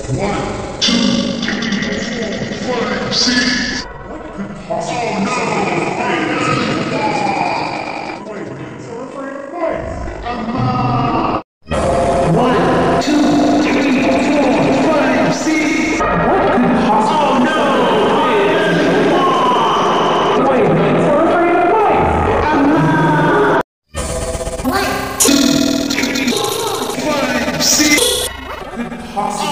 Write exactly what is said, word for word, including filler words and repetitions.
One, two, three, four, five, six. What could possibly be Wait a minute, so we're afraid of lights. Uh-huh. One, two, three, four, five, six. What could possibly be Wait a minute, so we're afraid of lights. Uh-huh. One, two, three, four, five, six. What could possibly